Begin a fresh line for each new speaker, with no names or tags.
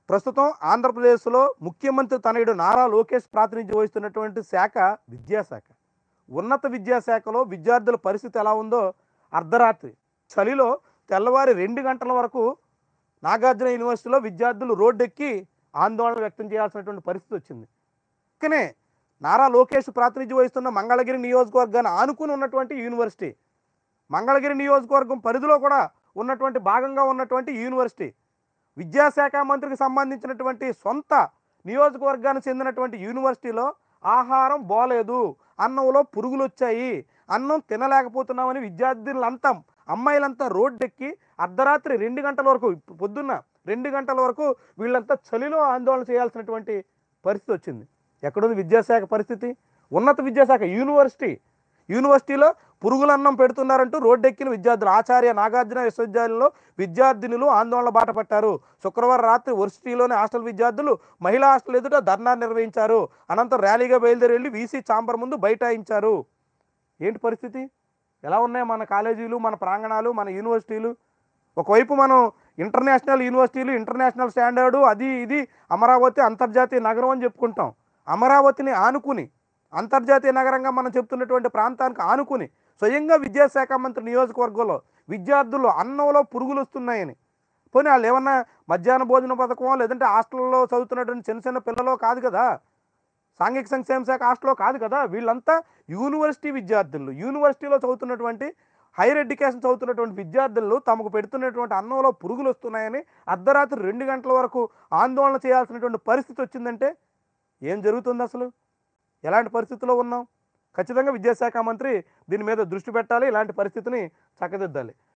ప్రస్తుతం ఆంధ్రప్రదేశ్లో ముఖ్యమంత్రి తనయుడు నారా లోకేష్ ప్రాతినిధ్యం వహిస్తున్నటువంటి శాఖ విద్యాశాఖ. ఉన్నత విద్యాశాఖలో విద్యార్థుల పరిస్థితి ఎలా ఉందో అర్ధరాత్రి చలిలో తెల్లవారి 2 గంటల వరకు నాగార్జున యూనివర్సిటీలో విద్యార్థులు రోడ్డెక్కి ఆందోళన వ్యక్తం చేయాల్సినటువంటి పరిస్థితి వచ్చింది. కానీ నారా లోకేష్ ప్రాతినిధ్యం వహిస్తున్న మంగళగిరి నియోజకవర్గాన్ని ఆనుకుని ఉన్నటువంటి యూనివర్సిటీ, మంగళగిరి నియోజకవర్గం పరిధిలో కూడా ఉన్నటువంటి భాగంగా ఉన్నటువంటి యూనివర్సిటీ, విద్యాశాఖ మంత్రికి సంబంధించినటువంటి సొంత నియోజకవర్గానికి చెందినటువంటి యూనివర్సిటీలో ఆహారం బాలేదు, అన్నంలో పురుగులు వచ్చాయి, అన్నం తినలేకపోతున్నామని విద్యార్థులంతా అమ్మాయిలంతా రోడ్డెక్కి అర్ధరాత్రి 2 గంటల వరకు, పొద్దున్న 2 గంటల వరకు వీళ్ళంతా చలిలో ఆందోళన చేయాల్సినటువంటి పరిస్థితి వచ్చింది. ఎక్కడుంది విద్యాశాఖ పరిస్థితి? ఉన్నత విద్యాశాఖ యూనివర్సిటీలో పురుగులన్నం పెడుతున్నారంటూ రోడ్డెక్కిన విద్యార్థులు. ఆచార్య నాగార్జున విశ్వవిద్యాలయంలో విద్యార్థినులు ఆందోళన బాట పట్టారు. శుక్రవారం రాత్రి వర్సిటీలోని హాస్టల్ విద్యార్థులు మహిళా హాస్టల్ ఎదుట ధర్నా నిర్వహించారు. అనంతరం ర్యాలీగా బయలుదేరి వెళ్ళి వీసీ ఛాంబర్ ముందు బైఠాయించారు. ఏంటి పరిస్థితి? ఎలా ఉన్నాయి మన కాలేజీలు, మన ప్రాంగణాలు, మన యూనివర్సిటీలు? ఒకవైపు మనం ఇంటర్నేషనల్ యూనివర్సిటీలు, ఇంటర్నేషనల్ స్టాండర్డు, అది ఇది అమరావతి అంతర్జాతీయ నగరం అని చెప్పుకుంటాం. అమరావతిని ఆనుకుని అంతర్జాతీయ నగరంగా మనం చెప్తున్నటువంటి ప్రాంతానికి ఆనుకుని స్వయంగా విద్యాశాఖ మంత్రి నియోజకవర్గంలో విద్యార్థులు అన్నంలో పురుగులు వస్తున్నాయని, పోనీ వాళ్ళు ఏమన్నా మధ్యాహ్న భోజన పథకమో లేదంటే హాస్టల్లో చదువుతున్నటువంటి చిన్న చిన్న పిల్లలో కాదు కదా, సాంఘిక సంక్షేమ శాఖ హాస్టల్లో కాదు కదా, వీళ్ళంతా యూనివర్సిటీ విద్యార్థులు, యూనివర్సిటీలో చదువుతున్నటువంటి హైయర్ ఎడ్యుకేషన్ చదువుతున్నటువంటి విద్యార్థులు తమకు పెడుతున్నటువంటి అన్నంలో పురుగులు వస్తున్నాయని అర్ధరాత్రి 2 గంటల వరకు ఆందోళన చేయాల్సినటువంటి పరిస్థితి వచ్చిందంటే ఏం జరుగుతుంది? అసలు ఎలాంటి పరిస్థితిలో ఉన్నాం? ఖచ్చితంగా విద్యాశాఖ మంత్రి దీని మీద దృష్టి పెట్టాలి, ఇలాంటి పరిస్థితిని చక్కదిద్దాలి.